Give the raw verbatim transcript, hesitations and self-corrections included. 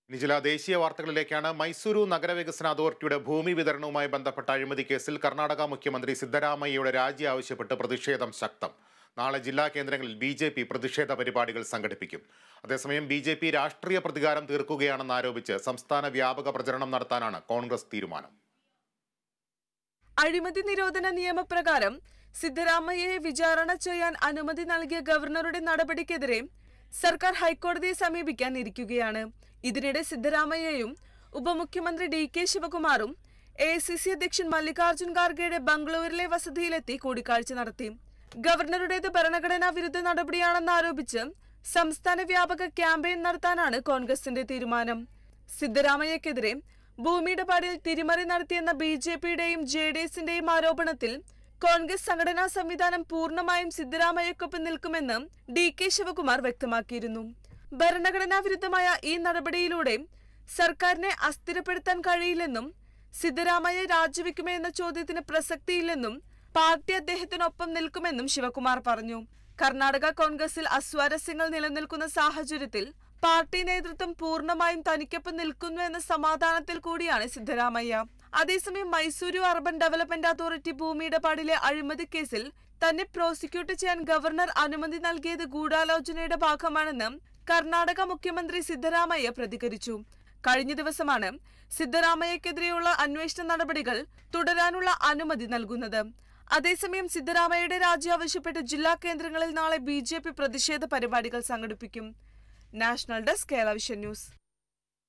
ഇനി ചില ദേശീയ വാർത്തകളിലേക്കാണ്. മൈസൂരു നഗരവികസന അതോറിറ്റിയുടെ ഭൂമി വിതരണവുമായി ബന്ധപ്പെട്ട അഴിമതി കേസിൽ കർണാടക മുഖ്യമന്ത്രി സിദ്ധരാമയ്യയുടെ രാജി ആവശ്യപ്പെട്ട് പ്രതിഷേധം ശക്തം. നാളെ ജില്ലാ കേന്ദ്രങ്ങളിൽ ബി ജെ പി പ്രതിഷേധ പരിപാടികൾ സംഘടിപ്പിക്കും. അതേസമയം ബി ജെ പി രാഷ്ട്രീയ പ്രതികാരം തീർക്കുകയാണെന്ന് ആരോപിച്ച് സംസ്ഥാന വ്യാപക പ്രചരണം നടത്താനാണ് കോൺഗ്രസ് തീരുമാനം. അഴിമതി നിരോധന നിയമപ്രകാരം സിദ്ധരാമയ്യയെ വിചാരണ ചെയ്യാൻ അനുമതി നൽകിയ ഗവർണറുടെ നടപടിക്കെതിരെ സർക്കാർ ഹൈക്കോടതിയെ സമീപിക്കാൻ ഇരിക്കുകയാണ്. ഇതിനിടെ സിദ്ധരാമയ്യയും ഉപമുഖ്യമന്ത്രി ഡി കെ ശിവകുമാറും എ ഐ സി സി അധ്യക്ഷൻ മല്ലികാർജ്ജുൻ ഖാർഗെയുടെ ബംഗളൂരിലെ വസതിയിലെത്തി കൂടിക്കാഴ്ച നടത്തി. ഗവർണറുടേത് ഭരണഘടനാ വിരുദ്ധ നടപടിയാണെന്ന് ആരോപിച്ച് സംസ്ഥാന വ്യാപക ക്യാമ്പയിൻ നടത്താനാണ് കോൺഗ്രസിന്റെ തീരുമാനം. സിദ്ധരാമയ്യക്കെതിരെ ഭൂമിയിടപാടിൽ തിരിമറി നടത്തിയെന്ന ബി ജെ പിയുടെയും ജെ ഡി എസിന്റെയും ആരോപണത്തിൽ കോൺഗ്രസ് സംഘടനാ സംവിധാനം പൂർണ്ണമായും സിദ്ധരാമയ്യക്കൊപ്പം നിൽക്കുമെന്ന് ഡി കെ ശിവകുമാർ വ്യക്തമാക്കിയിരുന്നു. ഭരണഘടനാ വിരുദ്ധമായ ഈ നടപടിയിലൂടെ സർക്കാരിനെ അസ്ഥിരപ്പെടുത്താൻ കഴിയില്ലെന്നും സിദ്ധരാമയ്യ രാജിവെക്കുമോ എന്ന ചോദ്യത്തിന് പ്രസക്തിയില്ലെന്നും പാർട്ടി അദ്ദേഹത്തിനൊപ്പം നിൽക്കുമെന്നും ശിവകുമാർ പറഞ്ഞു. കർണാടക കോൺഗ്രസിൽ അസ്വാരസ്യങ്ങൾ നിലനിൽക്കുന്ന സാഹചര്യത്തിൽ പാർട്ടി നേതൃത്വം പൂർണ്ണമായും തനിക്കൊപ്പം നിൽക്കുന്നു എന്ന സമാധാനത്തിൽ കൂടിയാണ് സിദ്ധരാമയ്യ. അതേസമയം മൈസൂരു അർബൻ ഡെവലപ്മെന്റ് അതോറിറ്റി ഭൂമിയിടപാടിലെ അഴിമതി കേസിൽ തന്നെ പ്രോസിക്യൂട്ട് ചെയ്യാൻ ഗവർണർ അനുമതി നൽകിയത് ഗൂഢാലോചനയുടെ ഭാഗമാണെന്ന് കർണാടക മുഖ്യമന്ത്രി സിദ്ധരാമയ്യ പ്രതികരിച്ചു. കഴിഞ്ഞ ദിവസമാണ് സിദ്ധരാമയ്യക്കെതിരെയുള്ള അന്വേഷണ നടപടികൾ തുടരാനുള്ള അനുമതി നൽകുന്നത്. അതേസമയം സിദ്ധരാമയ്യയുടെ രാജി ആവശ്യപ്പെട്ട് ജില്ലാ കേന്ദ്രങ്ങളിൽ നാളെ ബി ജെ പി പ്രതിഷേധ പരിപാടികൾ സംഘടിപ്പിക്കും. National desk Kerala vision news.